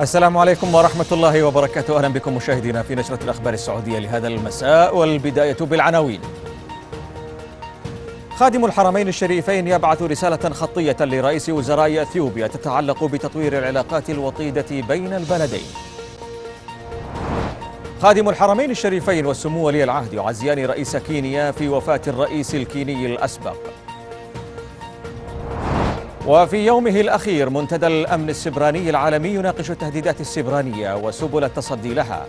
السلام عليكم ورحمة الله وبركاته. أهلا بكم مشاهدينا في نشرة الأخبار السعودية لهذا المساء، والبداية بالعناوين. خادم الحرمين الشريفين يبعث رسالة خطية لرئيس وزراء أثيوبيا تتعلق بتطوير العلاقات الوطيدة بين البلدين. خادم الحرمين الشريفين والسمو ولي العهد يعزيان رئيس كينيا في وفاة الرئيس الكيني الأسبق. وفي يومه الأخير منتدى الأمن السبراني العالمي يناقش التهديدات السبرانية وسبل التصدي لها.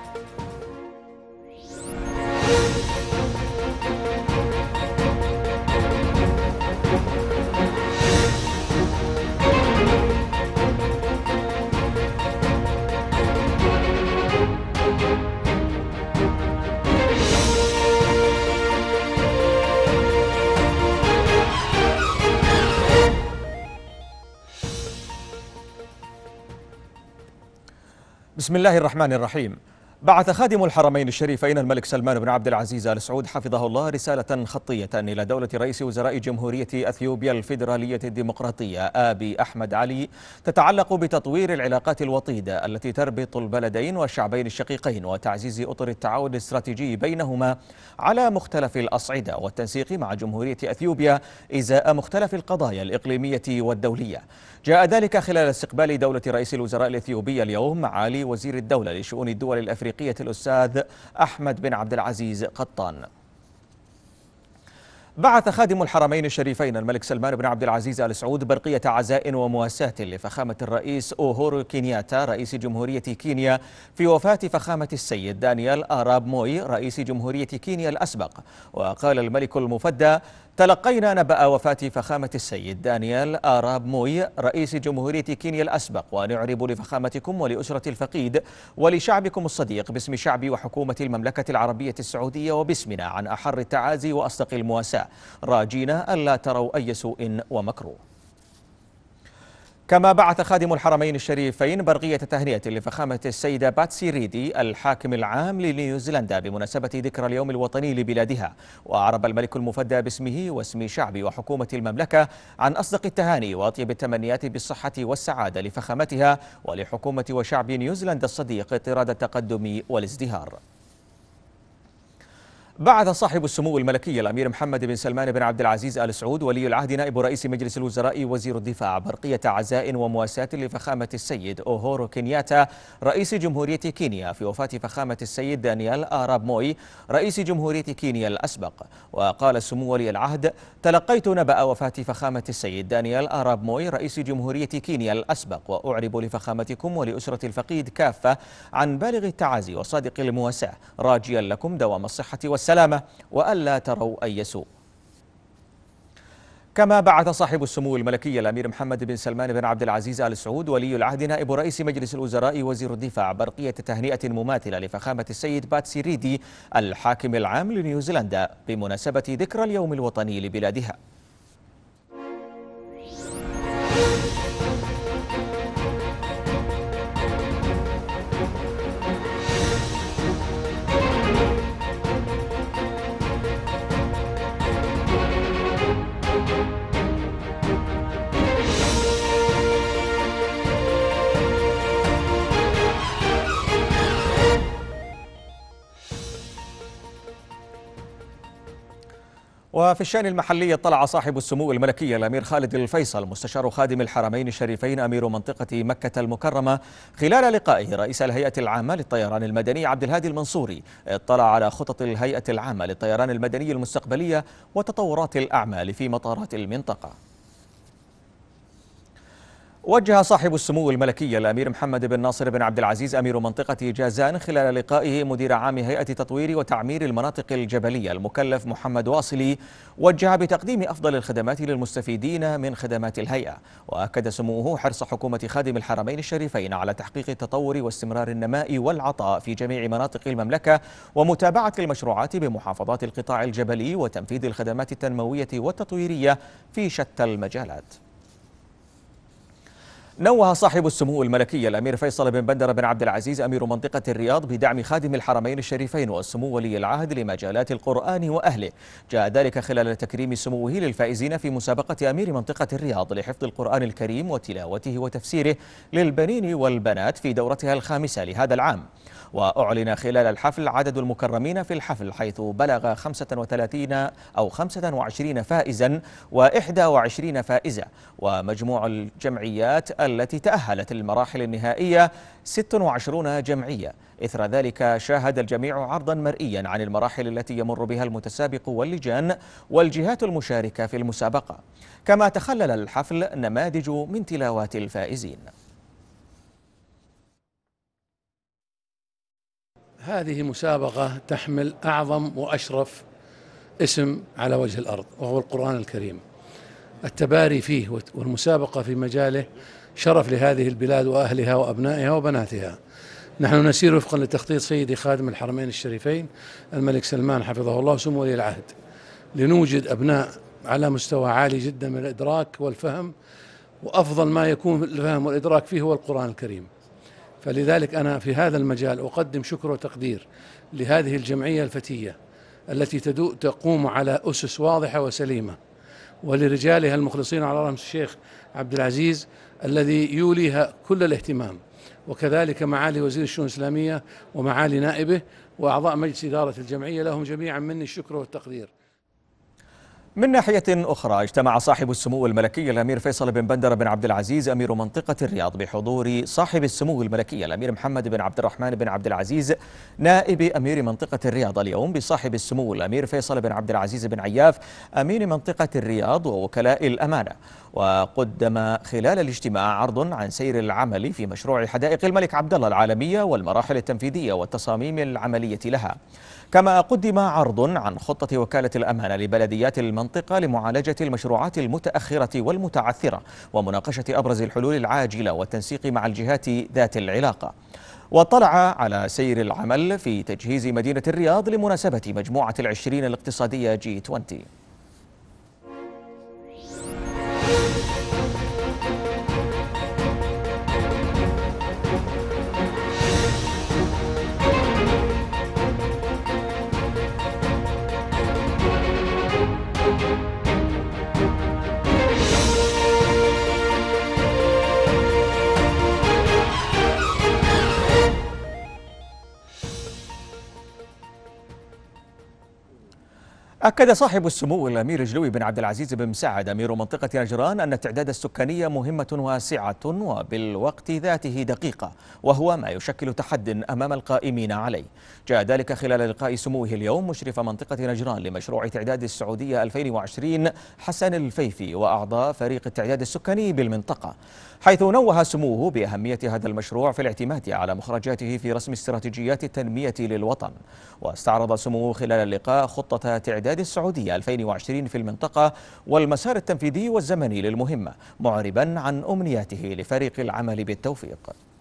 بسم الله الرحمن الرحيم. بعث خادم الحرمين الشريفين الملك سلمان بن عبد العزيز آل سعود حفظه الله رسالة خطية إلى دولة رئيس وزراء جمهورية أثيوبيا الفيدرالية الديمقراطية آبي أحمد علي تتعلق بتطوير العلاقات الوطيدة التي تربط البلدين والشعبين الشقيقين وتعزيز أطر التعاون الاستراتيجي بينهما على مختلف الأصعدة والتنسيق مع جمهورية أثيوبيا إزاء مختلف القضايا الإقليمية والدولية. جاء ذلك خلال استقبال دولة رئيس الوزراء الإثيوبي اليوم معالي وزير الدولة لشؤون الدول الأفريقية الأستاذ أحمد بن عبد العزيز قطان. بعث خادم الحرمين الشريفين الملك سلمان بن عبد العزيز آل سعود برقية عزاء ومواساة لفخامة الرئيس أوهورو كينياتا رئيس جمهورية كينيا في وفاة فخامة السيد دانيال آراب موي رئيس جمهورية كينيا الأسبق. وقال الملك المفدى: تلقينا نبأ وفاة فخامة السيد دانيال آراب موي رئيس جمهورية كينيا الأسبق، ونعرب لفخامتكم ولأسرة الفقيد ولشعبكم الصديق باسم شعب وحكومة المملكة العربية السعودية وباسمنا عن أحر التعازي وأصدق المواساة، راجينا ألا تروا أي سوء ومكروه. كما بعث خادم الحرمين الشريفين برقية تهنئة لفخامة السيدة باتسي ريدي الحاكم العام لنيوزيلندا بمناسبة ذكرى اليوم الوطني لبلادها، وأعرب الملك المفدى باسمه واسم شعب وحكومة المملكة عن أصدق التهاني وأطيب التمنيات بالصحة والسعادة لفخامتها ولحكومة وشعب نيوزيلندا الصديق طراد التقدم والازدهار. بعث صاحب السمو الملكي الأمير محمد بن سلمان بن عبد العزيز آل سعود ولي العهد نائب رئيس مجلس الوزراء وزير الدفاع برقية عزاء ومواساة لفخامة السيد أوهورو كينياتا رئيس جمهورية كينيا في وفاة فخامة السيد دانيال آراب موي رئيس جمهورية كينيا الأسبق. وقال السمو ولي العهد: تلقيت نبأ وفاة فخامة السيد دانيال آراب موي رئيس جمهورية كينيا الأسبق، وأعرب لفخامتكم ولأسرة الفقيد كافة عن بالغ التعازي وصادق المواساة، راجيا لكم دوام الصحة والسلامة وألا تروا أي سوء. كما بعث صاحب السمو الملكي الأمير محمد بن سلمان بن عبد العزيز آل سعود ولي العهد نائب رئيس مجلس الوزراء وزير الدفاع برقية تهنئة مماثلة لفخامة السيد باتسي ريدي الحاكم العام لنيوزيلندا بمناسبة ذكرى اليوم الوطني لبلادها. وفي الشأن المحلي اطلع صاحب السمو الملكي الأمير خالد الفيصل مستشار خادم الحرمين الشريفين أمير منطقة مكة المكرمة خلال لقائه رئيس الهيئة العامة للطيران المدني عبد الهادي المنصوري اطلع على خطط الهيئة العامة للطيران المدني المستقبلية وتطورات الأعمال في مطارات المنطقة. وجه صاحب السمو الملكي الأمير محمد بن ناصر بن عبد العزيز أمير منطقة جازان خلال لقائه مدير عام هيئة تطوير وتعمير المناطق الجبلية المكلف محمد واصلي، وجه بتقديم أفضل الخدمات للمستفيدين من خدمات الهيئة. وأكد سموه حرص حكومة خادم الحرمين الشريفين على تحقيق التطور واستمرار النماء والعطاء في جميع مناطق المملكة ومتابعة المشروعات بمحافظات القطاع الجبلي وتنفيذ الخدمات التنموية والتطويرية في شتى المجالات. نوه صاحب السمو الملكي الأمير فيصل بن بندر بن عبد العزيز أمير منطقة الرياض بدعم خادم الحرمين الشريفين والسمو ولي العهد لمجالات القرآن وأهله. جاء ذلك خلال تكريم سموه للفائزين في مسابقة أمير منطقة الرياض لحفظ القرآن الكريم وتلاوته وتفسيره للبنين والبنات في دورتها الخامسة لهذا العام. وأعلن خلال الحفل عدد المكرمين في الحفل حيث بلغ 25 فائزا و21 فائزة، ومجموع الجمعيات التي تأهلت للمراحل النهائية 26 جمعية. إثر ذلك شاهد الجميع عرضا مرئيا عن المراحل التي يمر بها المتسابق واللجان والجهات المشاركة في المسابقة، كما تخلل الحفل نماذج من تلاوات الفائزين. هذه مسابقة تحمل أعظم وأشرف اسم على وجه الأرض، وهو القرآن الكريم. التباري فيه والمسابقة في مجاله شرف لهذه البلاد وأهلها وأبنائها وبناتها. نحن نسير وفقا لتخطيط سيدي خادم الحرمين الشريفين الملك سلمان حفظه الله وسمو ولي العهد، لنوجد أبناء على مستوى عالي جدا من الإدراك والفهم، وأفضل ما يكون الفهم والإدراك فيه هو القرآن الكريم. فلذلك أنا في هذا المجال أقدم شكر وتقدير لهذه الجمعية الفتية التي تقوم على أسس واضحة وسليمة، ولرجالها المخلصين على رأس الشيخ عبد العزيز الذي يوليها كل الاهتمام، وكذلك معالي وزير الشؤون الإسلامية ومعالي نائبه وأعضاء مجلس إدارة الجمعية، لهم جميعا مني الشكر والتقدير. من ناحية أخرى، اجتمع صاحب السمو الملكي الأمير فيصل بن بندر بن عبد العزيز أمير منطقة الرياض بحضور صاحب السمو الملكي الأمير محمد بن عبد الرحمن بن عبد العزيز نائب أمير منطقة الرياض اليوم بصاحب السمو الأمير فيصل بن عبد العزيز بن عياف أمير منطقة الرياض ووكلاء الأمانة. وقدم خلال الاجتماع عرض عن سير العمل في مشروع حدائق الملك عبدالله العالمية والمراحل التنفيذية والتصاميم العملية لها، كما قدم عرض عن خطة وكالة الأمانة لبلديات المنطقة لمعالجة المشروعات المتأخرة والمتعثرة ومناقشة أبرز الحلول العاجلة والتنسيق مع الجهات ذات العلاقة. واطلع على سير العمل في تجهيز مدينة الرياض لمناسبة مجموعة العشرين الاقتصادية G20. أكد صاحب السمو الأمير جلوي بن عبد العزيز بن مساعد أمير منطقة نجران أن التعداد السكاني مهمة واسعة وبالوقت ذاته دقيقة، وهو ما يشكل تحد أمام القائمين عليه. جاء ذلك خلال لقاء سموه اليوم مشرف منطقة نجران لمشروع تعداد السعودية 2020 حسن الفيفي وأعضاء فريق التعداد السكاني بالمنطقة، حيث نوه سموه بأهمية هذا المشروع في الاعتماد على مخرجاته في رسم استراتيجيات التنمية للوطن. واستعرض سموه خلال اللقاء خطة تعداد السعودية 2020 في المنطقة والمسار التنفيذي والزمني للمهمة، معربا عن أمنياته لفريق العمل بالتوفيق.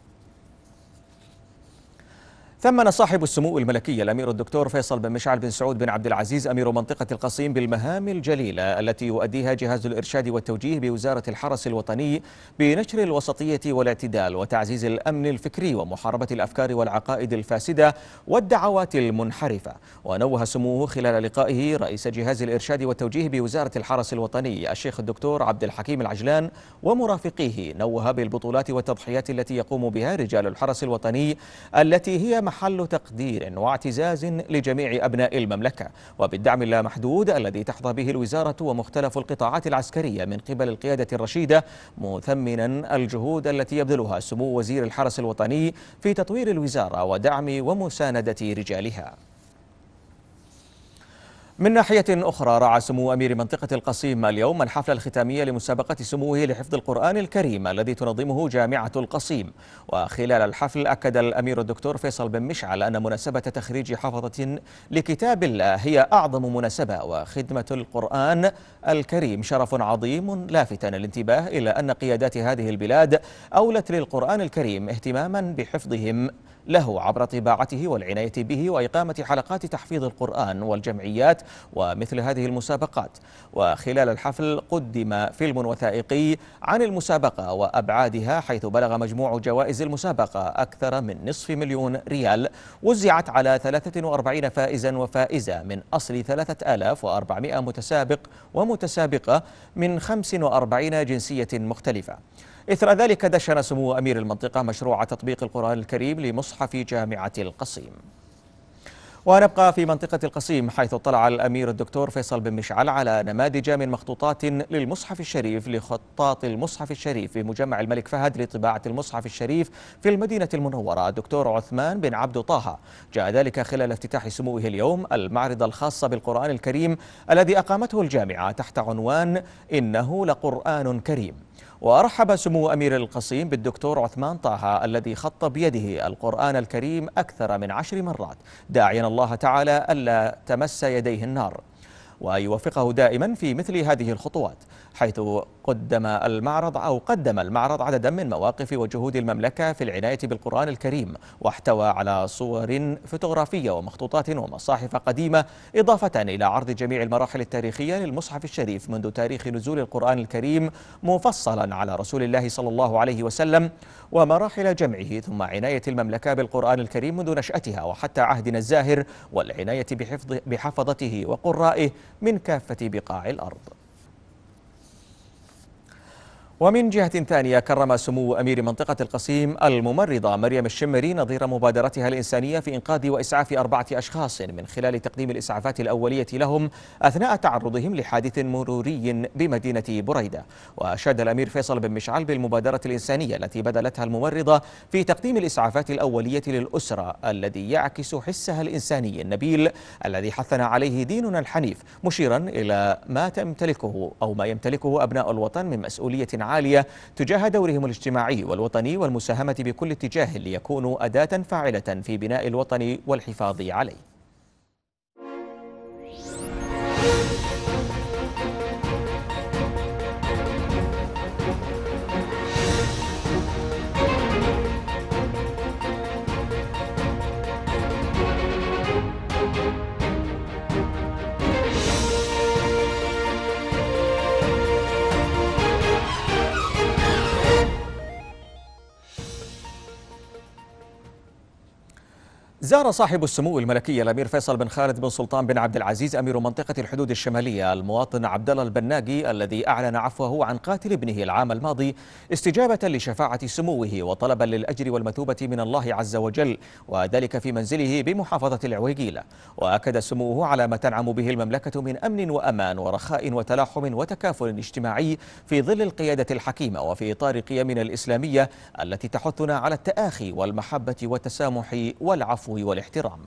ثمن صاحب السمو الملكي الأمير الدكتور فيصل بن مشعل بن سعود بن عبد العزيز أمير منطقة القصيم بالمهام الجليلة التي يؤديها جهاز الإرشاد والتوجيه بوزارة الحرس الوطني بنشر الوسطية والاعتدال وتعزيز الأمن الفكري ومحاربة الأفكار والعقائد الفاسدة والدعوات المنحرفة. ونوه سموه خلال لقائه رئيس جهاز الإرشاد والتوجيه بوزارة الحرس الوطني الشيخ الدكتور عبد الحكيم العجلان ومرافقيه، نوه بالبطولات والتضحيات التي يقوم بها رجال الحرس الوطني التي هي محل تقدير واعتزاز لجميع أبناء المملكة، وبالدعم اللامحدود الذي تحظى به الوزارة ومختلف القطاعات العسكرية من قبل القيادة الرشيدة، مثمنا الجهود التي يبذلها سمو وزير الحرس الوطني في تطوير الوزارة ودعم ومساندة رجالها. من ناحية أخرى، رعى سمو أمير منطقة القصيم اليوم الحفل الختامية لمسابقة سموه لحفظ القرآن الكريم الذي تنظمه جامعة القصيم. وخلال الحفل أكد الأمير الدكتور فيصل بن مشعل أن مناسبة تخريج حفظة لكتاب الله هي أعظم مناسبة، وخدمة القرآن الكريم شرف عظيم، لافتا الانتباه إلى أن قيادات هذه البلاد أولت للقرآن الكريم اهتماما بحفظهم له عبر طباعته والعناية به وإقامة حلقات تحفيظ القرآن والجمعيات ومثل هذه المسابقات. وخلال الحفل قدم فيلم وثائقي عن المسابقة وأبعادها، حيث بلغ مجموع جوائز المسابقة أكثر من نصف مليون ريال، وزعت على 43 فائزا وفائزة من أصل 3400 متسابق ومتسابقة من 45 جنسية مختلفة. إثر ذلك دشن سمو أمير المنطقة مشروع تطبيق القرآن الكريم لمصحف جامعة القصيم. ونبقى في منطقة القصيم، حيث اطلع الأمير الدكتور فيصل بن مشعل على نماذج من مخطوطات للمصحف الشريف لخطاط المصحف الشريف في مجمع الملك فهد لطباعة المصحف الشريف في المدينة المنورة الدكتور عثمان بن عبد طه. جاء ذلك خلال افتتاح سموه اليوم المعرض الخاص بالقرآن الكريم الذي أقامته الجامعة تحت عنوان إنه لقرآن كريم. ورحب سمو أمير القصيم بالدكتور عثمان طه الذي خط بيده القرآن الكريم أكثر من 10 مرات، داعيا الله تعالى ألا تمس يديه النار ويوفقه دائما في مثل هذه الخطوات، حيث قدم المعرض عددا من مواقف وجهود المملكة في العناية بالقرآن الكريم، واحتوى على صور فوتوغرافية ومخطوطات ومصاحف قديمة، إضافة إلى عرض جميع المراحل التاريخية للمصحف الشريف منذ تاريخ نزول القرآن الكريم مفصلا على رسول الله صلى الله عليه وسلم، ومراحل جمعه، ثم عناية المملكة بالقرآن الكريم منذ نشأتها وحتى عهدنا الزاهر، والعناية بحفظته وقرائه من كافة بقاع الأرض. ومن جهة ثانية، كرم سمو أمير منطقة القصيم الممرضة مريم الشمري نظير مبادرتها الإنسانية في إنقاذ وإسعاف 4 أشخاص من خلال تقديم الإسعافات الأولية لهم أثناء تعرضهم لحادث مروري بمدينة بريدة. وأشاد الأمير فيصل بن مشعل بالمبادرة الإنسانية التي بذلتها الممرضة في تقديم الإسعافات الأولية للأسرة، الذي يعكس حسها الإنساني النبيل الذي حثنا عليه ديننا الحنيف، مشيرا إلى ما يمتلكه أبناء الوطن من مسؤولية عالية تجاه دورهم الاجتماعي والوطني والمساهمة بكل اتجاه ليكونوا أداة فاعلة في بناء الوطن والحفاظ عليه. زار صاحب السمو الملكي الأمير فيصل بن خالد بن سلطان بن عبد العزيز أمير منطقة الحدود الشمالية المواطن عبد الله البناقي الذي أعلن عفوه عن قاتل ابنه العام الماضي، استجابة لشفاعة سموه وطلبا للأجر والمثوبة من الله عز وجل، وذلك في منزله بمحافظة العويقيلة. وأكد سموه على ما تنعم به المملكة من أمن وأمان ورخاء وتلاحم وتكافل اجتماعي في ظل القيادة الحكيمة وفي إطار قيمنا الإسلامية التي تحثنا على التآخي والمحبة والتسامح والعفو والاحترام.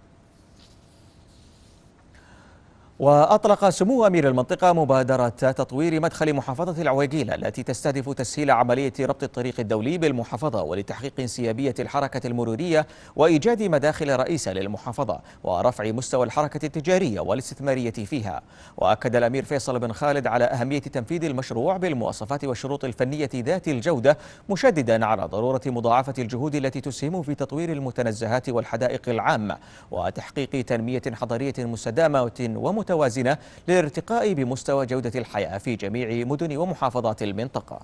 وأطلق سمو أمير المنطقة مبادرة تطوير مدخل محافظة العويقيلة التي تستهدف تسهيل عملية ربط الطريق الدولي بالمحافظة ولتحقيق انسيابية الحركة المرورية وإيجاد مداخل رئيسة للمحافظة ورفع مستوى الحركة التجارية والاستثمارية فيها. وأكد الأمير فيصل بن خالد على أهمية تنفيذ المشروع بالمواصفات والشروط الفنية ذات الجودة، مشددا على ضرورة مضاعفة الجهود التي تسهم في تطوير المتنزهات والحدائق العامة وتحقيق تنمية حضرية مستدامة ومتوازنة للارتقاء بمستوى جودة الحياة في جميع مدن ومحافظات المنطقة.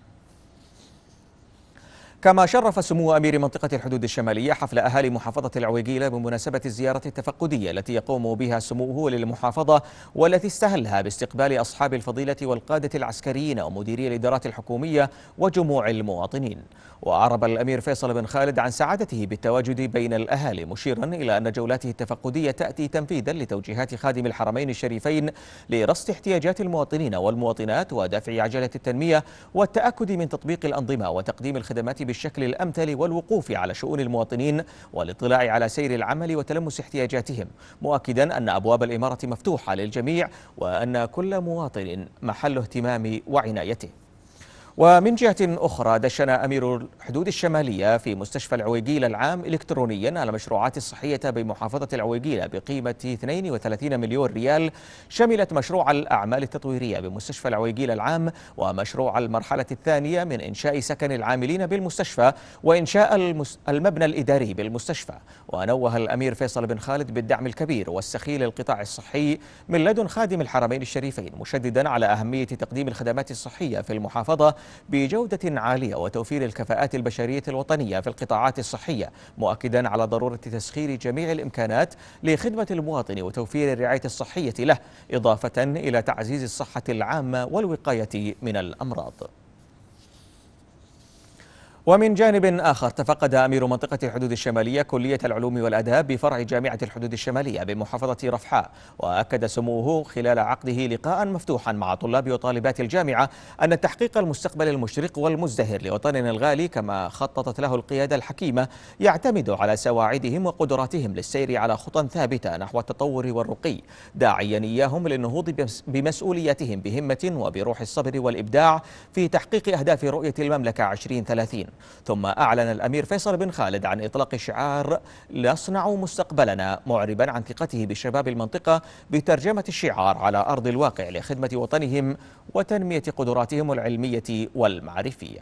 كما شرف سمو أمير منطقة الحدود الشمالية حفل أهالي محافظة العويقيلة بمناسبة الزيارة التفقدية التي يقوم بها سموه للمحافظة، والتي استهلها باستقبال أصحاب الفضيلة والقادة العسكريين ومديري الإدارات الحكومية وجموع المواطنين. وأعرب الأمير فيصل بن خالد عن سعادته بالتواجد بين الأهالي، مشيرا إلى أن جولاته التفقدية تأتي تنفيذا لتوجيهات خادم الحرمين الشريفين لرصد احتياجات المواطنين والمواطنات ودفع عجلة التنمية والتأكد من تطبيق الأنظمة وتقديم الخدمات بالشكل الأمثل والوقوف على شؤون المواطنين والاطلاع على سير العمل وتلمس احتياجاتهم، مؤكدا أن أبواب الإمارة مفتوحة للجميع وأن كل مواطن محل اهتمام وعنايته. ومن جهة أخرى دشن أمير الحدود الشمالية في مستشفى العويقيلة العام إلكترونيا على المشروعات الصحية بمحافظة العويقيلة بقيمة 32 مليون ريال، شملت مشروع الأعمال التطويرية بمستشفى العويقيلة العام، ومشروع المرحلة الثانية من إنشاء سكن العاملين بالمستشفى، وإنشاء المبنى الإداري بالمستشفى. ونوه الأمير فيصل بن خالد بالدعم الكبير والسخي للقطاع الصحي من لدن خادم الحرمين الشريفين، مشددا على أهمية تقديم الخدمات الصحية في المحافظة بجودة عالية وتوفير الكفاءات البشرية الوطنية في القطاعات الصحية، مؤكدا على ضرورة تسخير جميع الإمكانات لخدمة المواطن وتوفير الرعاية الصحية له، إضافة إلى تعزيز الصحة العامة والوقاية من الأمراض. ومن جانب آخر تفقد أمير منطقة الحدود الشمالية كلية العلوم والآداب بفرع جامعة الحدود الشمالية بمحافظة رفحاء، وأكد سموه خلال عقده لقاء مفتوحا مع طلاب وطالبات الجامعة أن تحقيق المستقبل المشرق والمزدهر لوطننا الغالي كما خططت له القيادة الحكيمة يعتمد على سواعدهم وقدراتهم للسير على خطى ثابتة نحو التطور والرقي، داعيا إياهم للنهوض بمسؤولياتهم بهمة وبروح الصبر والإبداع في تحقيق أهداف رؤية المملكة 2030. ثم أعلن الأمير فيصل بن خالد عن إطلاق شعار نصنع مستقبلنا، معربا عن ثقته بشباب المنطقة بترجمة الشعار على أرض الواقع لخدمة وطنهم وتنمية قدراتهم العلمية والمعرفية.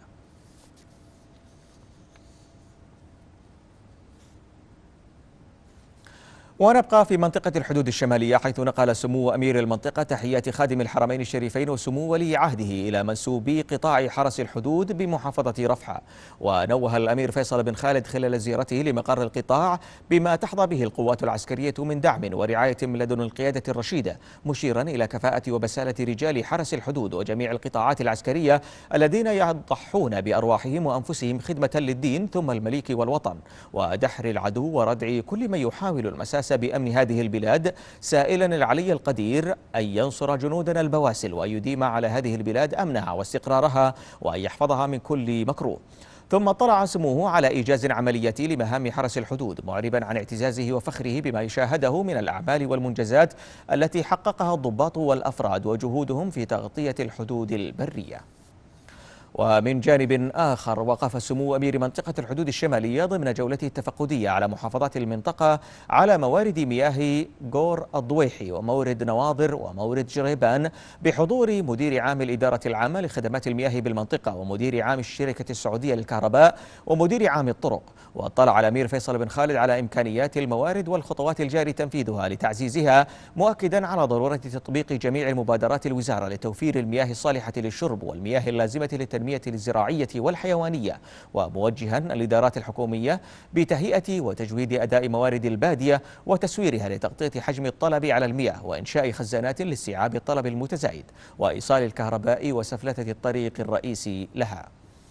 ونبقى في منطقة الحدود الشمالية، حيث نقل سمو أمير المنطقة تحيات خادم الحرمين الشريفين وسمو ولي عهده إلى منسوبي قطاع حرس الحدود بمحافظة رفحاء. ونوه الأمير فيصل بن خالد خلال زيارته لمقر القطاع بما تحظى به القوات العسكرية من دعم ورعاية من لدن القيادة الرشيدة، مشيرا إلى كفاءة وبسالة رجال حرس الحدود وجميع القطاعات العسكرية الذين يضحون بأرواحهم وأنفسهم خدمة للدين ثم المليك والوطن، ودحر العدو وردع كل من يحاول المساس بأمن هذه البلاد، سائلا العلي القدير أن ينصر جنودنا البواسل وأن يديم على هذه البلاد أمنها واستقرارها وأن يحفظها من كل مكروه. ثم اطلع سموه على إيجاز عملياتي لمهام حرس الحدود، معربا عن اعتزازه وفخره بما يشاهده من الأعمال والمنجزات التي حققها الضباط والأفراد وجهودهم في تغطية الحدود البرية. ومن جانب آخر وقف سمو أمير منطقة الحدود الشمالية ضمن جولته التفقدية على محافظات المنطقة على موارد مياه غور الضويحي ومورد نواظر ومورد جريبان بحضور مدير عام الإدارة العامة لخدمات المياه بالمنطقة ومدير عام الشركة السعودية للكهرباء ومدير عام الطرق. واطلع الأمير فيصل بن خالد على إمكانيات الموارد والخطوات الجاري تنفيذها لتعزيزها، مؤكدا على ضرورة تطبيق جميع المبادرات الوزارة لتوفير المياه الصالحة للشرب والمياه اللازمة للتنمية الزراعية والحيوانية، وموجها الإدارات الحكومية بتهيئة وتجويد أداء موارد البادية وتسويرها لتغطية حجم الطلب على المياه وإنشاء خزانات لاستيعاب الطلب المتزايد وإيصال الكهرباء وسفلتة الطريق الرئيسي لها.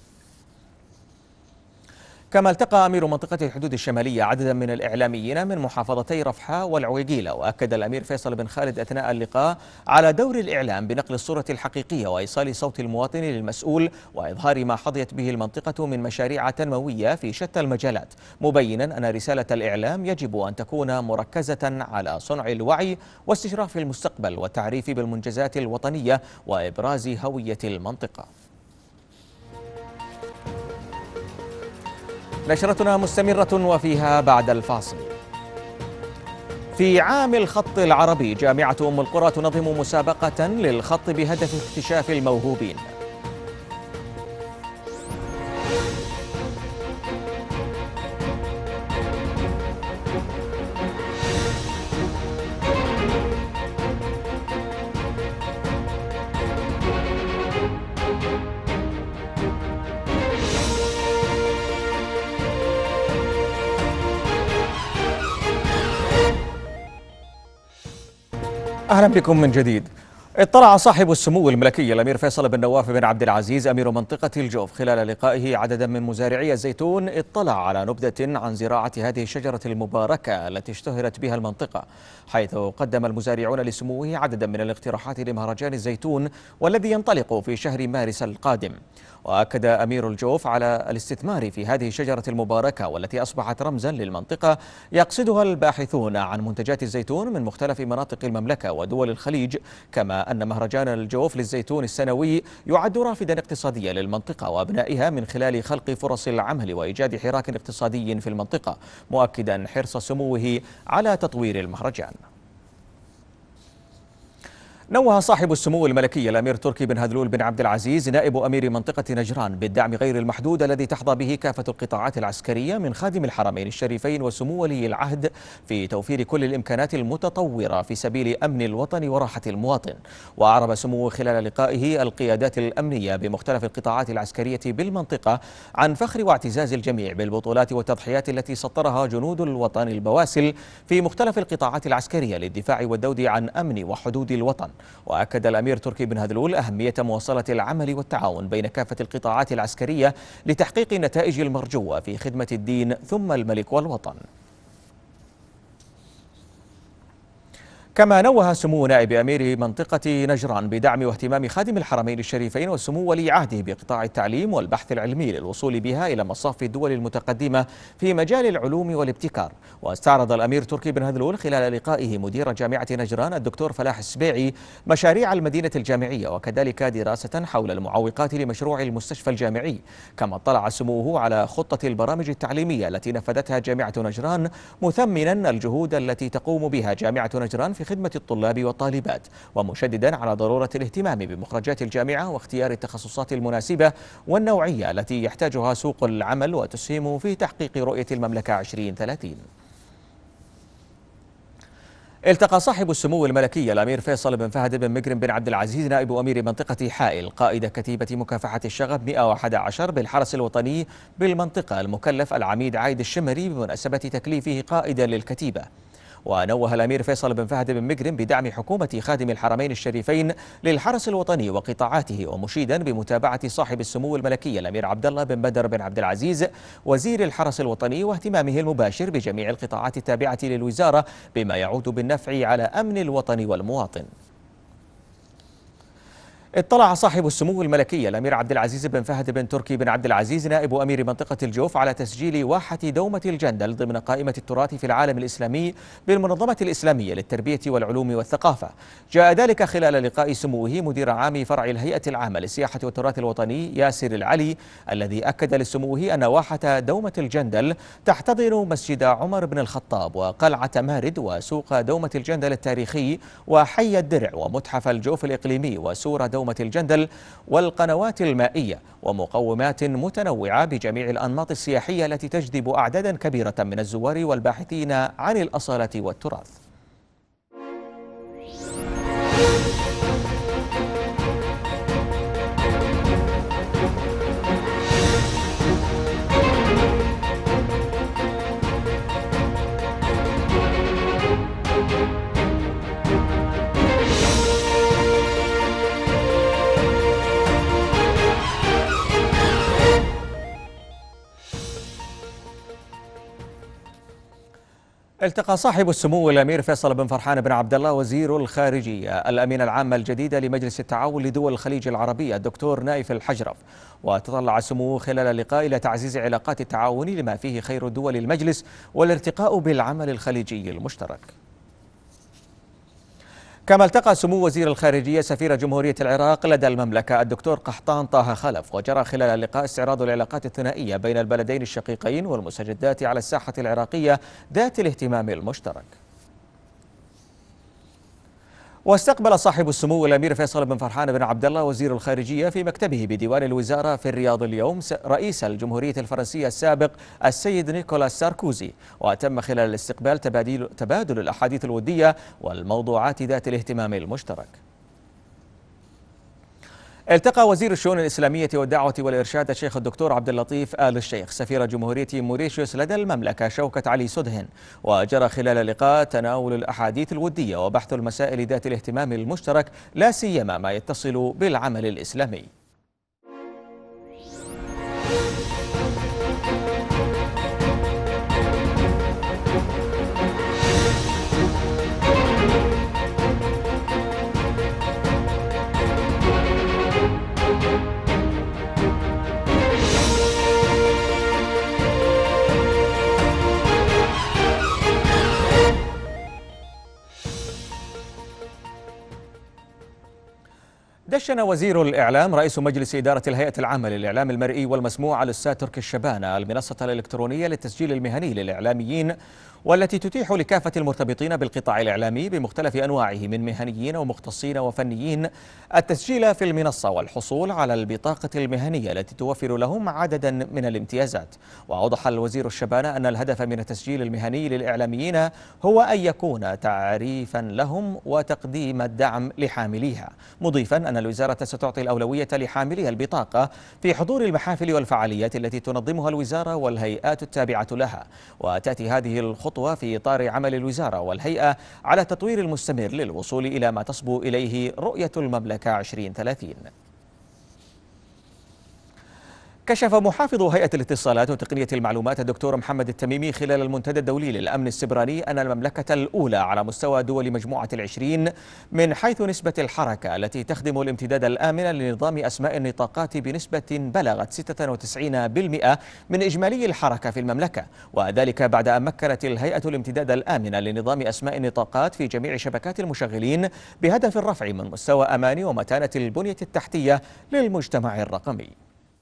كما التقى أمير منطقة الحدود الشمالية عددا من الإعلاميين من محافظتي رفحاء والعويقيلة، وأكد الأمير فيصل بن خالد أثناء اللقاء على دور الإعلام بنقل الصورة الحقيقية وإيصال صوت المواطن للمسؤول وإظهار ما حظيت به المنطقة من مشاريع تنموية في شتى المجالات، مبينا أن رسالة الإعلام يجب أن تكون مركزة على صنع الوعي واستشراف المستقبل والتعريف بالمنجزات الوطنية وإبراز هوية المنطقة. نشرتنا مستمرة وفيها بعد الفاصل. في عام الخط العربي جامعة أم القرى تنظم مسابقة للخط بهدف اكتشاف الموهوبين. أهلا بكم من جديد. اطلع صاحب السمو الملكي الأمير فيصل بن نواف بن عبد العزيز أمير منطقة الجوف خلال لقائه عددا من مزارعي الزيتون، اطلع على نبذة عن زراعة هذه الشجرة المباركة التي اشتهرت بها المنطقة، حيث قدم المزارعون لسموه عددا من الاقتراحات لمهرجان الزيتون والذي ينطلق في شهر مارس القادم. وأكد أمير الجوف على الاستثمار في هذه الشجرة المباركة والتي أصبحت رمزا للمنطقة يقصدها الباحثون عن منتجات الزيتون من مختلف مناطق المملكة ودول الخليج، كما كما أن مهرجان الجوف للزيتون السنوي يعد رافدا اقتصاديا للمنطقة وأبنائها من خلال خلق فرص العمل وإيجاد حراك اقتصادي في المنطقة، مؤكدا حرص سموه على تطوير المهرجان. نوه صاحب السمو الملكي الأمير تركي بن هذلول بن عبد العزيز نائب أمير منطقة نجران بالدعم غير المحدود الذي تحظى به كافة القطاعات العسكرية من خادم الحرمين الشريفين وسمو ولي العهد في توفير كل الإمكانات المتطورة في سبيل أمن الوطن وراحة المواطن. وأعرب سموه خلال لقائه القيادات الأمنية بمختلف القطاعات العسكرية بالمنطقة عن فخر واعتزاز الجميع بالبطولات والتضحيات التي سطرها جنود الوطن البواسل في مختلف القطاعات العسكرية للدفاع والذود عن أمن وحدود الوطن. وأكد الأمير تركي بن هذلول أهمية مواصلة العمل والتعاون بين كافة القطاعات العسكرية لتحقيق النتائج المرجوة في خدمة الدين ثم الملك والوطن. كما نوه سمو نائب أمير منطقة نجران بدعم واهتمام خادم الحرمين الشريفين وسمو ولي عهده بقطاع التعليم والبحث العلمي للوصول بها إلى مصاف الدول المتقدمة في مجال العلوم والابتكار. واستعرض الأمير تركي بن هذلول خلال لقائه مدير جامعة نجران الدكتور فلاح السبيعي مشاريع المدينة الجامعية وكذلك دراسة حول المعوقات لمشروع المستشفى الجامعي. كما اطلع سموه على خطة البرامج التعليمية التي نفذتها جامعة نجران، مثمنا الجهود التي تقوم بها جامعة نجران في خدمة الطلاب والطالبات، ومشددا على ضرورة الاهتمام بمخرجات الجامعة واختيار التخصصات المناسبة والنوعية التي يحتاجها سوق العمل وتسهم في تحقيق رؤية المملكة 2030. التقى صاحب السمو الملكي الأمير فيصل بن فهد بن مكرم بن عبد العزيز نائب أمير منطقة حائل قائد كتيبة مكافحة الشغب 111 بالحرس الوطني بالمنطقة المكلف العميد عايد الشمري بمناسبة تكليفه قائدا للكتيبة. ونوه الأمير فيصل بن فهد بن مكرم بدعم حكومة خادم الحرمين الشريفين للحرس الوطني وقطاعاته، ومشيدا بمتابعة صاحب السمو الملكي الأمير عبد الله بن بدر بن عبد العزيز وزير الحرس الوطني واهتمامه المباشر بجميع القطاعات التابعة للوزارة بما يعود بالنفع على أمن الوطن والمواطن. اطلع صاحب السمو الملكي الأمير عبد العزيز بن فهد بن تركي بن عبد العزيز نائب أمير منطقة الجوف على تسجيل واحة دومة الجندل ضمن قائمة التراث في العالم الإسلامي بالمنظمة الإسلامية للتربية والعلوم والثقافة. جاء ذلك خلال لقاء سموه مدير عام فرع الهيئة العامة للسياحة والتراث الوطني ياسر العلي، الذي أكد لسموه أن واحة دومة الجندل تحتضن مسجد عمر بن الخطاب وقلعة مارد وسوق دومة الجندل التاريخي وحي الدرع ومتحف الجوف الإقليمي وسور دومة الجندل والقنوات المائية ومقومات متنوعة بجميع الأنماط السياحية التي تجذب أعدادا كبيرة من الزوار والباحثين عن الأصالة والتراث. التقى صاحب السمو الأمير فيصل بن فرحان بن عبد الله وزير الخارجية الأمين العام الجديد لمجلس التعاون لدول الخليج العربية الدكتور نايف الحجرف. وتطلع سموه خلال اللقاء إلى تعزيز علاقات التعاون لما فيه خير دول المجلس والارتقاء بالعمل الخليجي المشترك. كما التقى سمو وزير الخارجية سفير جمهورية العراق لدى المملكة الدكتور قحطان طه خلف، وجرى خلال اللقاء استعراض العلاقات الثنائية بين البلدين الشقيقين والمستجدات على الساحة العراقية ذات الاهتمام المشترك. واستقبل صاحب السمو الأمير فيصل بن فرحان بن عبد الله وزير الخارجية في مكتبه بديوان الوزارة في الرياض اليوم رئيس الجمهورية الفرنسية السابق السيد نيكولاس ساركوزي، وتم خلال الاستقبال تبادل الأحاديث الودية والموضوعات ذات الاهتمام المشترك. التقى وزير الشؤون الإسلامية والدعوة والإرشاد الشيخ الدكتور عبد اللطيف آل الشيخ سفير جمهورية موريشيوس لدى المملكة شوكة علي سدهن، وجرى خلال اللقاء تناول الأحاديث الودية وبحث المسائل ذات الاهتمام المشترك لا سيما ما يتصل بالعمل الإسلامي. دشن وزير الإعلام رئيس مجلس إدارة الهيئة العامة للإعلام المرئي والمسموع الأستاذ تركي الشبانة المنصة الإلكترونية للتسجيل المهني للإعلاميين، والتي تتيح لكافة المرتبطين بالقطاع الإعلامي بمختلف أنواعه من مهنيين ومختصين وفنيين التسجيل في المنصة والحصول على البطاقة المهنية التي توفر لهم عددا من الامتيازات. وأوضح الوزير الشبانة أن الهدف من التسجيل المهني للإعلاميين هو أن يكون تعريفا لهم وتقديم الدعم لحامليها، مضيفا أن الوزارة ستعطي الأولوية لحاملي البطاقة في حضور المحافل والفعاليات التي تنظمها الوزارة والهيئات التابعة لها. وتأتي هذه الخطوة في إطار عمل الوزارة والهيئة على التطوير المستمر للوصول إلى ما تصبو إليه رؤية المملكة 2030. كشف محافظ هيئة الاتصالات وتقنية المعلومات الدكتور محمد التميمي خلال المنتدى الدولي للأمن السيبراني أن المملكة الأولى على مستوى دول مجموعة ال20 من حيث نسبة الحركة التي تخدم الامتداد الآمن لنظام أسماء النطاقات بنسبة بلغت 96% من إجمالي الحركة في المملكة، وذلك بعد أن مكنت الهيئة الامتداد الآمن لنظام أسماء النطاقات في جميع شبكات المشغلين بهدف الرفع من مستوى أمان ومتانة البنية التحتية للمجتمع الرقمي.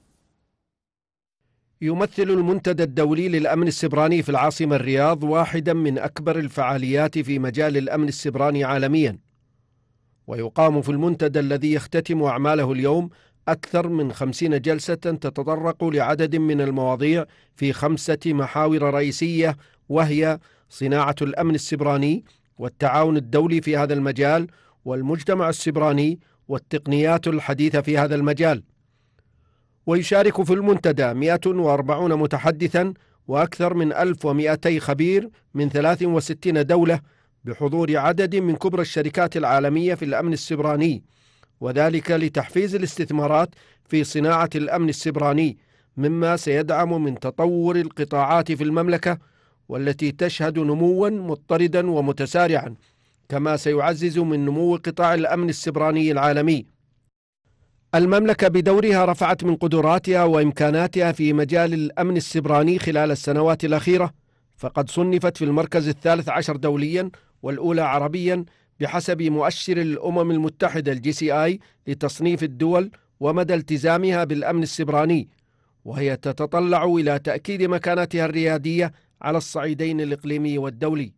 يمثل المنتدى الدولي للأمن السيبراني في العاصمة الرياض واحدا من أكبر الفعاليات في مجال الأمن السيبراني عالميا، ويقام في المنتدى الذي يختتم أعماله اليوم أكثر من 50 جلسة تتطرق لعدد من المواضيع في 5 محاور رئيسية، وهي صناعة الأمن السيبراني والتعاون الدولي في هذا المجال والمجتمع السيبراني والتقنيات الحديثة في هذا المجال. ويشارك في المنتدى 140 متحدثا وأكثر من 1200 خبير من 63 دولة بحضور عدد من كبرى الشركات العالمية في الأمن السيبراني، وذلك لتحفيز الاستثمارات في صناعة الأمن السيبراني، مما سيدعم من تطور القطاعات في المملكة والتي تشهد نموا مضطردا ومتسارعا، كما سيعزز من نمو قطاع الأمن السيبراني العالمي. المملكة بدورها رفعت من قدراتها وإمكاناتها في مجال الأمن السيبراني خلال السنوات الأخيرة، فقد صنفت في المركز 13 دوليا والأولى عربيا بحسب مؤشر الأمم المتحدة الGCI لتصنيف الدول ومدى التزامها بالأمن السيبراني، وهي تتطلع إلى تأكيد مكانتها الريادية على الصعيدين الإقليمي والدولي.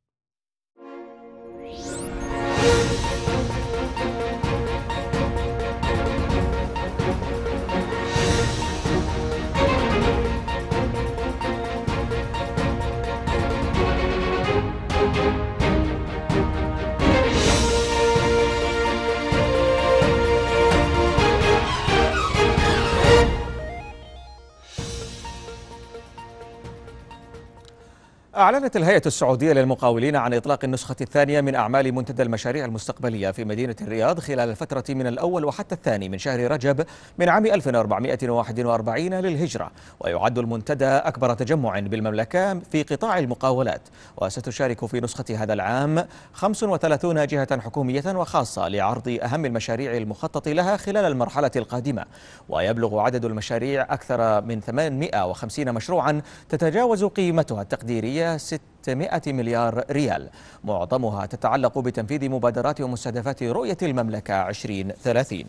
أعلنت الهيئة السعودية للمقاولين عن إطلاق النسخة الثانية من أعمال منتدى المشاريع المستقبلية في مدينة الرياض خلال الفترة من الأول وحتى الثاني من شهر رجب من عام 1441 للهجرة، ويعد المنتدى أكبر تجمع بالمملكة في قطاع المقاولات، وستشارك في نسخة هذا العام 35 جهة حكومية وخاصة لعرض أهم المشاريع المخطط لها خلال المرحلة القادمة، ويبلغ عدد المشاريع أكثر من 850 مشروعا تتجاوز قيمتها التقديرية 600 مليار ريال، معظمها تتعلق بتنفيذ مبادرات ومستهدفات رؤية المملكة 2030.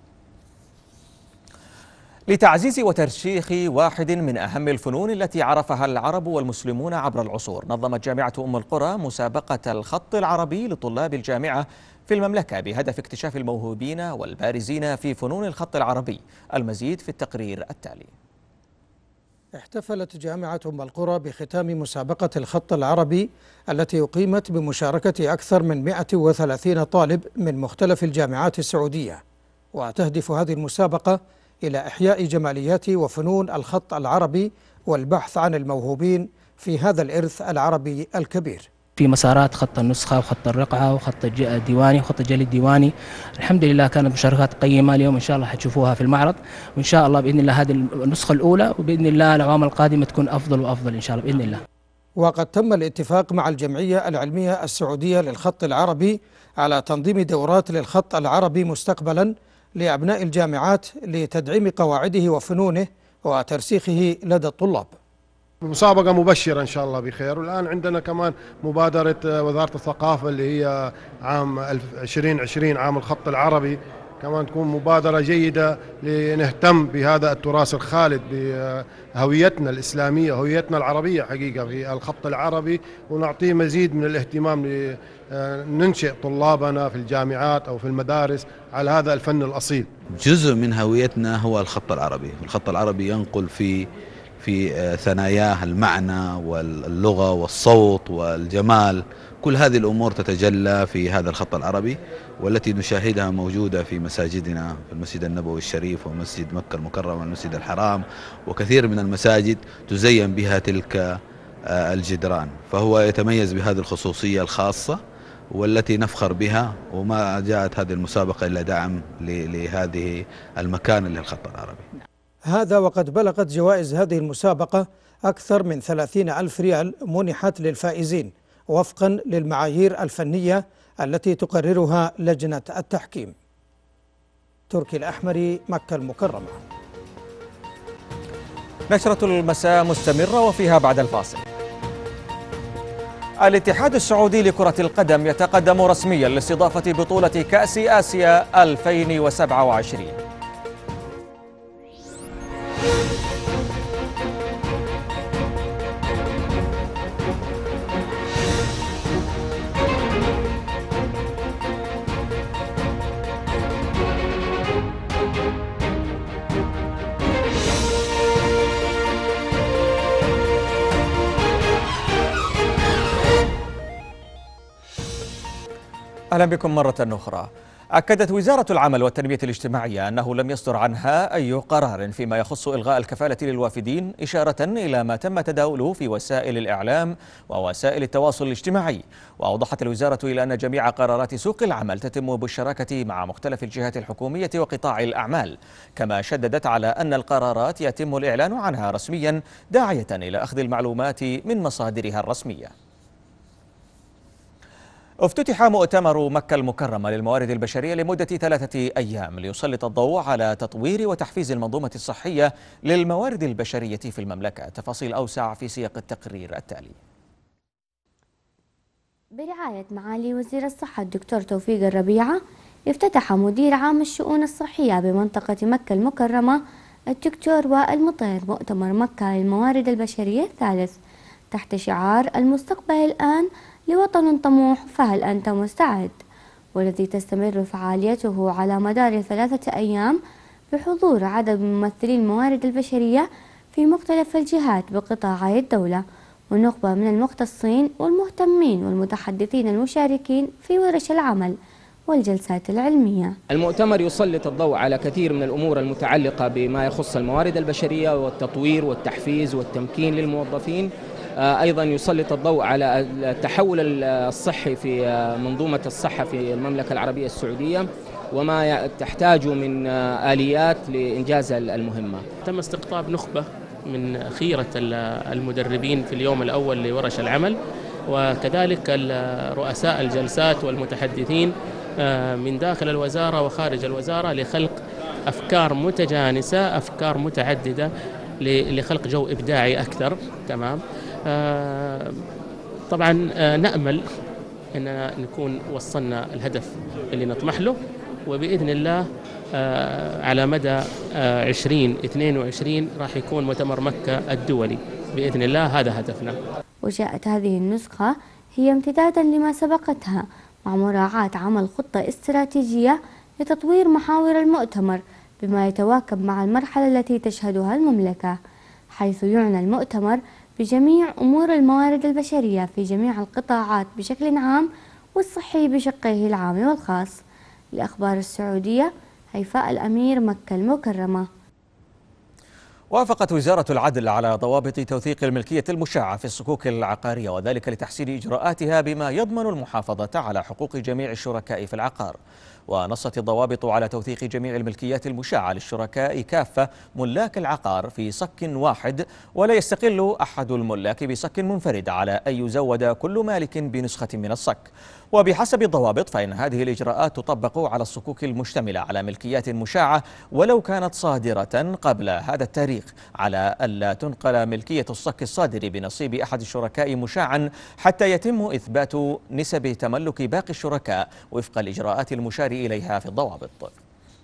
لتعزيز وترسيخ واحد من أهم الفنون التي عرفها العرب والمسلمون عبر العصور، نظمت جامعة أم القرى مسابقة الخط العربي لطلاب الجامعة في المملكة بهدف اكتشاف الموهوبين والبارزين في فنون الخط العربي. المزيد في التقرير التالي. احتفلت جامعة أم القرى بختام مسابقة الخط العربي التي أقيمت بمشاركة أكثر من 130 طالب من مختلف الجامعات السعودية، وتهدف هذه المسابقة إلى إحياء جماليات وفنون الخط العربي والبحث عن الموهوبين في هذا الإرث العربي الكبير. في مسارات خط النسخة وخط الرقعة وخط الديواني وخط الجلي الديواني. الحمد لله كانت مشاركات قيمة اليوم، إن شاء الله حتشوفوها في المعرض، وإن شاء الله بإذن الله هذه النسخة الأولى، وبإذن الله الأعوام القادمة تكون أفضل وأفضل إن شاء الله بإذن الله. وقد تم الاتفاق مع الجمعية العلمية السعودية للخط العربي على تنظيم دورات للخط العربي مستقبلا لأبناء الجامعات لتدعيم قواعده وفنونه وترسيخه لدى الطلاب. مسابقة مبشرة إن شاء الله بخير. والآن عندنا كمان مبادرة وزارة الثقافة اللي هي عام 2020 عام الخط العربي، كمان تكون مبادرة جيدة لنهتم بهذا التراث الخالد، بهويتنا الإسلامية، هويتنا العربية حقيقة في الخط العربي، ونعطيه مزيد من الاهتمام لننشئ طلابنا في الجامعات أو في المدارس على هذا الفن الأصيل. جزء من هويتنا هو الخط العربي، والخط العربي ينقل في ثناياه المعنى واللغة والصوت والجمال. كل هذه الأمور تتجلى في هذا الخط العربي، والتي نشاهدها موجودة في مساجدنا، في المسجد النبوي الشريف ومسجد مكة المكرمة والمسجد الحرام، وكثير من المساجد تزين بها تلك الجدران. فهو يتميز بهذه الخصوصية الخاصة والتي نفخر بها، وما جاءت هذه المسابقة إلا دعم لهذه المكانة للخط العربي. هذا وقد بلغت جوائز هذه المسابقة أكثر من 30,000 ريال منحت للفائزين وفقا للمعايير الفنية التي تقررها لجنة التحكيم. تركي الأحمري، مكة المكرمة. نشرة المساء مستمرة وفيها بعد الفاصل. الاتحاد السعودي لكرة القدم يتقدم رسميا لاستضافة بطولة كأس آسيا 2027. أهلا بكم مرة أخرى. أكدت وزارة العمل والتنمية الاجتماعية أنه لم يصدر عنها أي قرار فيما يخص إلغاء الكفالة للوافدين، إشارة إلى ما تم تداوله في وسائل الإعلام ووسائل التواصل الاجتماعي. وأوضحت الوزارة إلى أن جميع قرارات سوق العمل تتم بالشراكة مع مختلف الجهات الحكومية وقطاع الأعمال، كما شددت على أن القرارات يتم الإعلان عنها رسميا، داعية إلى أخذ المعلومات من مصادرها الرسمية. افتتح مؤتمر مكة المكرمة للموارد البشرية لمدة 3 أيام ليسلط الضوء على تطوير وتحفيز المنظومة الصحية للموارد البشرية في المملكة. تفاصيل أوسع في سياق التقرير التالي. برعاية معالي وزير الصحة الدكتور توفيق الربيعة، افتتح مدير عام الشؤون الصحية بمنطقة مكة المكرمة الدكتور وائل مطير مؤتمر مكة للموارد البشرية الثالث تحت شعار المستقبل الآن لوطن طموح، فهل أنت مستعد؟ والذي تستمر فعاليته على مدار 3 أيام بحضور عدد من ممثلي الموارد البشرية في مختلف الجهات بقطاعي الدولة ونخبة من المختصين والمهتمين والمتحدثين المشاركين في ورش العمل والجلسات العلمية. المؤتمر يسلط الضوء على كثير من الأمور المتعلقة بما يخص الموارد البشرية والتطوير والتحفيز والتمكين للموظفين. أيضا يسلط الضوء على التحول الصحي في منظومة الصحة في المملكة العربية السعودية وما تحتاج من آليات لإنجاز المهمة. تم استقطاب نخبة من خيرة المدربين في اليوم الأول لورش العمل، وكذلك رؤساء الجلسات والمتحدثين من داخل الوزارة وخارج الوزارة لخلق أفكار متجانسة، أفكار متعددة لخلق جو إبداعي أكثر. تمام. طبعا نأمل أننا نكون وصلنا الهدف اللي نطمح له، وبإذن الله على مدى 2022 راح يكون مؤتمر مكة الدولي بإذن الله، هذا هدفنا. وجاءت هذه النسخة هي امتدادا لما سبقتها مع مراعاة عمل خطة استراتيجية لتطوير محاور المؤتمر بما يتواكب مع المرحلة التي تشهدها المملكة، حيث يعنى المؤتمر بجميع أمور الموارد البشرية في جميع القطاعات بشكل عام والصحي بشقيه العام والخاص. لأخبار السعودية، هيفاء الأمير، مكة المكرمة. وافقت وزارة العدل على ضوابط توثيق الملكية المشاعة في الصكوك العقارية، وذلك لتحسين إجراءاتها بما يضمن المحافظة على حقوق جميع الشركاء في العقار. ونصت الضوابط على توثيق جميع الملكيات المشاعة للشركاء كافة ملاك العقار في صك واحد، ولا يستقل أحد الملاك بصك منفرد على أن يزود كل مالك بنسخة من الصك. وبحسب الضوابط فإن هذه الإجراءات تطبق على الصكوك المشتملة على ملكيات مشاعة ولو كانت صادرة قبل هذا التاريخ، على ألا تنقل ملكية الصك الصادر بنصيب أحد الشركاء مشاعا حتى يتم إثبات نسب تملك باقي الشركاء وفق الإجراءات المشار إليها في الضوابط.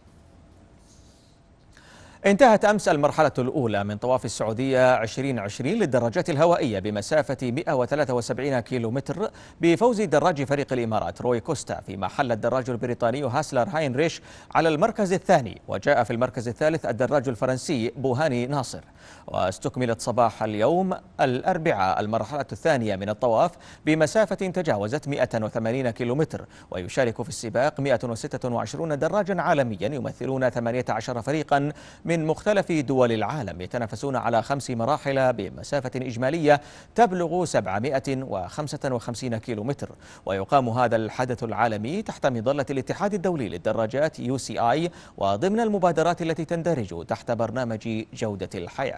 انتهت أمس المرحلة الأولى من طواف السعودية 2020 للدراجات الهوائية بمسافة 173 كيلومتر بفوز دراج فريق الإمارات روي كوستا، فيما حل الدراج البريطاني هاسلر هاينريش على المركز الثاني، وجاء في المركز الثالث الدراج الفرنسي بوهاني ناصر. واستكملت صباح اليوم الأربعاء المرحلة الثانية من الطواف بمسافة تجاوزت 180 كيلومتر، ويشارك في السباق 126 دراجا عالميا يمثلون 18 فريقا من مختلف دول العالم يتنافسون على 5 مراحل بمسافة إجمالية تبلغ 755 كيلومتر. ويقام هذا الحدث العالمي تحت مظلة الاتحاد الدولي للدراجات UCI، وضمن المبادرات التي تندرج تحت برنامج جودة الحياة.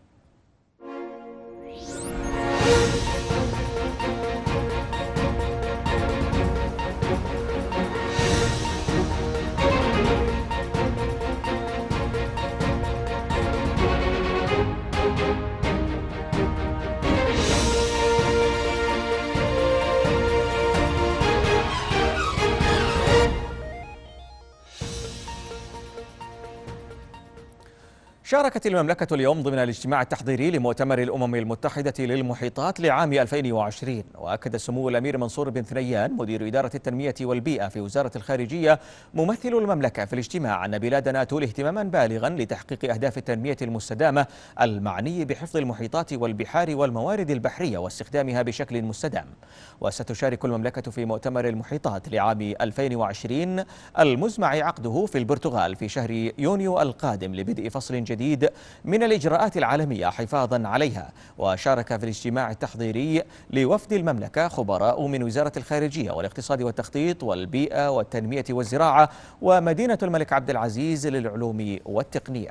شاركت المملكة اليوم ضمن الاجتماع التحضيري لمؤتمر الأمم المتحدة للمحيطات لعام 2020. وأكد سمو الأمير منصور بن ثنيان مدير إدارة التنمية والبيئة في وزارة الخارجية ممثل المملكة في الاجتماع أن بلادنا تولي اهتماما بالغا لتحقيق أهداف التنمية المستدامة المعني بحفظ المحيطات والبحار والموارد البحرية واستخدامها بشكل مستدام. وستشارك المملكة في مؤتمر المحيطات لعام 2020 المزمع عقده في البرتغال في شهر يونيو القادم لبدء فصل جديد من الإجراءات العالمية حفاظا عليها. وشارك في الاجتماع التحضيري لوفد المملكة خبراء من وزارة الخارجية والاقتصاد والتخطيط والبيئة والتنمية والزراعة ومدينة الملك عبد العزيز للعلوم والتقنية.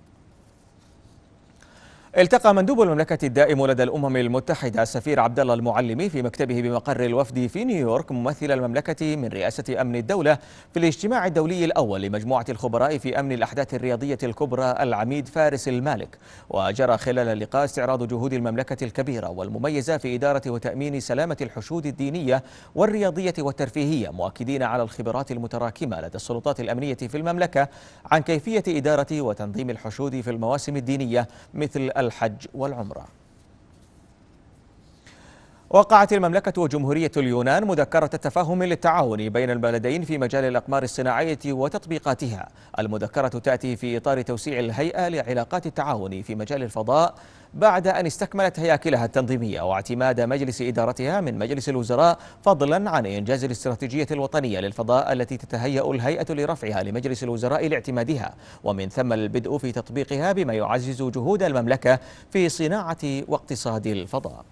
التقى مندوب المملكة الدائم لدى الأمم المتحدة السفير عبد الله المعلمي في مكتبه بمقر الوفد في نيويورك ممثل المملكة من رئاسة أمن الدولة في الاجتماع الدولي الأول لمجموعة الخبراء في أمن الأحداث الرياضية الكبرى العميد فارس المالك. وجرى خلال اللقاء استعراض جهود المملكة الكبيرة والمميزة في إدارة وتأمين سلامة الحشود الدينية والرياضية والترفيهية، مؤكدين على الخبرات المتراكمة لدى السلطات الأمنية في المملكة عن كيفية إدارة وتنظيم الحشود في المواسم الدينية مثل الحج والعمرة. وقعت المملكة وجمهورية اليونان مذكرة تفاهم للتعاون بين البلدين في مجال الأقمار الصناعية وتطبيقاتها. المذكرة تأتي في إطار توسيع الهيئة لعلاقات التعاون في مجال الفضاء بعد أن استكملت هياكلها التنظيمية واعتماد مجلس إدارتها من مجلس الوزراء، فضلا عن إنجاز الاستراتيجية الوطنية للفضاء التي تتهيأ الهيئة لرفعها لمجلس الوزراء لاعتمادها، ومن ثم البدء في تطبيقها بما يعزز جهود المملكة في صناعة واقتصاد الفضاء.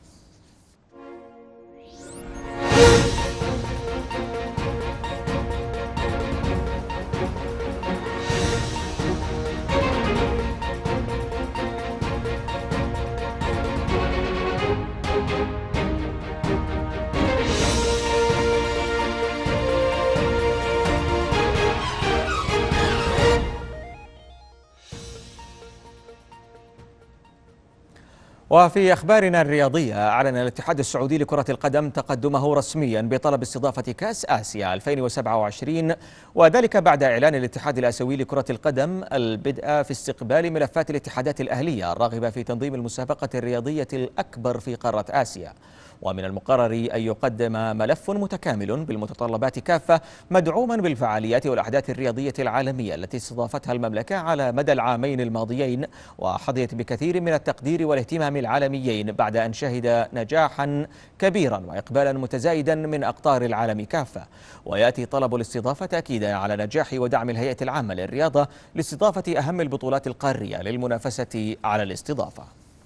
وفي أخبارنا الرياضية، أعلن الاتحاد السعودي لكرة القدم تقدمه رسميا بطلب استضافة كأس آسيا 2027، وذلك بعد إعلان الاتحاد الآسيوي لكرة القدم البدء في استقبال ملفات الاتحادات الأهلية الراغبة في تنظيم المسابقة الرياضية الأكبر في قارة آسيا. ومن المقرر أن يقدم ملف متكامل بالمتطلبات كافة مدعوما بالفعاليات والأحداث الرياضية العالمية التي استضافتها المملكة على مدى العامين الماضيين، وحظيت بكثير من التقدير والاهتمام العالميين بعد أن شهد نجاحا كبيرا وإقبالا متزايدا من أقطار العالم كافة. ويأتي طلب الاستضافة تأكيدا على نجاح ودعم الهيئة العامة للرياضة لاستضافة أهم البطولات القارية للمنافسة على الاستضافة.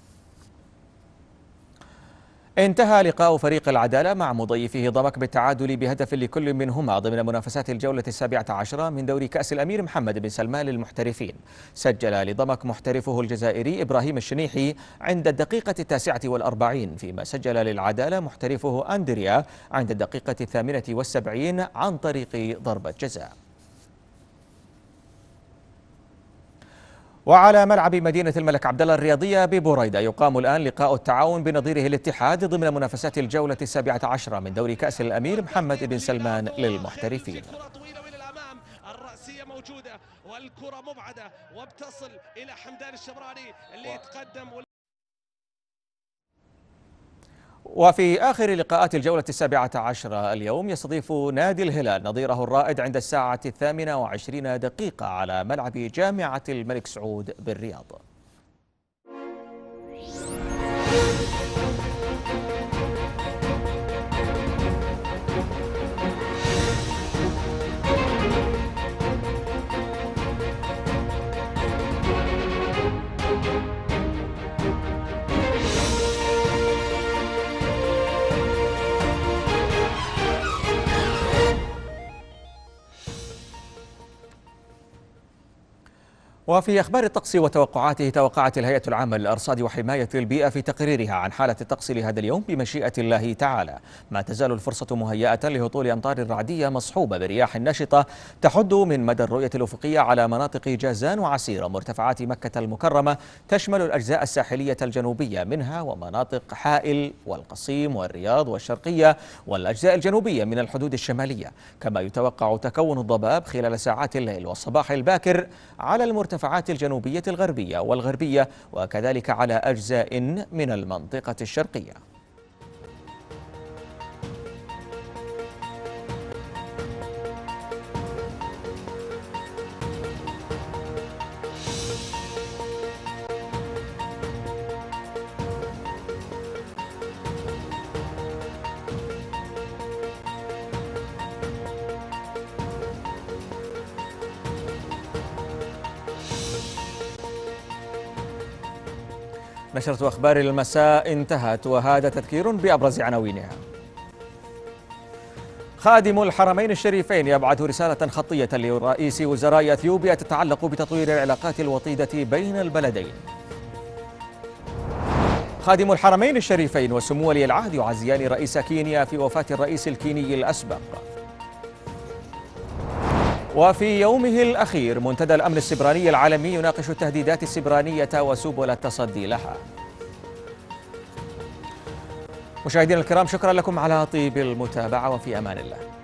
انتهى لقاء فريق العدالة مع مضيفه ضمك بالتعادل بهدف لكل منهما ضمن منافسات الجولة 17 من دوري كأس الأمير محمد بن سلمان للمحترفين. سجل لضمك محترفه الجزائري إبراهيم الشنيحي عند الدقيقة 49، فيما سجل للعدالة محترفه أندريا عند الدقيقة 78 عن طريق ضربة جزاء. وعلى ملعب مدينة الملك عبدالله الرياضية ببوريدة يقام الآن لقاء التعاون بنظيره الاتحاد ضمن منافسات الجولة 17 من دوري كأس الأمير محمد بن سلمان للمحترفين. موجودة والكرة مبعدة وبتصل إلى حمدان الشبراني اللي يتقدم. وفي آخر لقاءات الجولة 17 اليوم يستضيف نادي الهلال نظيره الرائد عند الساعة 28 على ملعب جامعة الملك سعود بالرياض. وفي أخبار الطقس وتوقعاته، توقعت الهيئة العامة للأرصاد وحماية البيئة في تقريرها عن حالة الطقس لهذا اليوم بمشيئة الله تعالى ما تزال الفرصة مهيئة لهطول أمطار رعدية مصحوبة برياح نشطة تحد من مدى الرؤية الأفقية على مناطق جازان وعسير ومرتفعات مكة المكرمة، تشمل الأجزاء الساحلية الجنوبية منها ومناطق حائل والقصيم والرياض والشرقية والأجزاء الجنوبية من الحدود الشمالية. كما يتوقع تكون الضباب خلال ساعات الليل والصباح الباكر على المرتفعات الجنوبية الغربية والغربية وكذلك على أجزاء من المنطقة الشرقية. نشرة أخبار المساء انتهت، وهذا تذكير بأبرز عناوينها. خادم الحرمين الشريفين يبعث رسالة خطية لرئيس وزراء أثيوبيا تتعلق بتطوير العلاقات الوطيدة بين البلدين. خادم الحرمين الشريفين وسمو ولي العهد يعزيان رئيس كينيا في وفاة الرئيس الكيني الأسبق. وفي يومه الأخير منتدى الأمن السبراني العالمي يناقش التهديدات السبرانية وسبل التصدي لها. مشاهدينا الكرام، شكرا لكم على طيب المتابعة وفي أمان الله.